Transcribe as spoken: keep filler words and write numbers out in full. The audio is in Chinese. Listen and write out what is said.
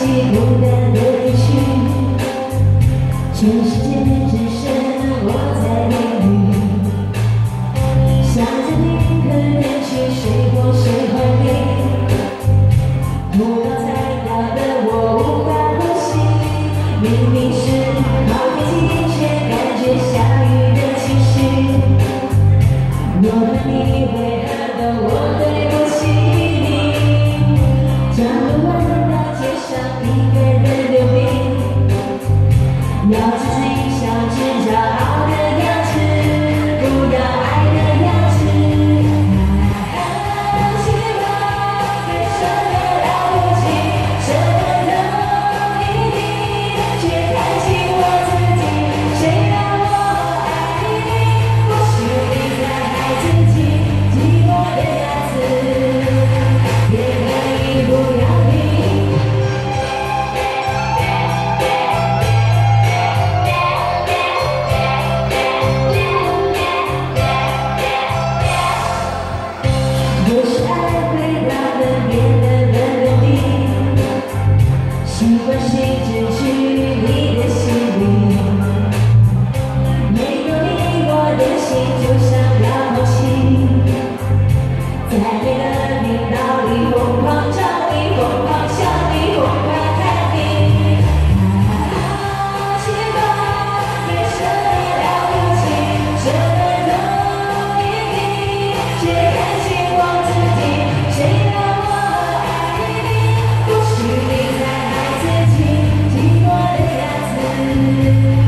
起孤单的离去，全世界只剩我在淋雨，想着你可能去谁或谁怀里，不到才到的我无法呼吸，明明是好天气，却感觉下雨的气息，我问你为何都我对不起你，将路问到街上一个人流命，要自己像只骄傲的样子，不要爱的样子。希望别舍得了不起，舍得都一定，却看清我自己，谁让我爱你？或许你在害自己，寂寞的样子，也可以不要你。有时爱会让人变得冷冷地，习惯性只去你的心里，没有你我的心就像要抛弃，在黑的频道里疯狂找你，疯狂想你，疯狂看你。希望别舍得了不起，舍得都一定，却看清我自己，谁让我爱你？或许你在害自己，寂寞的样子。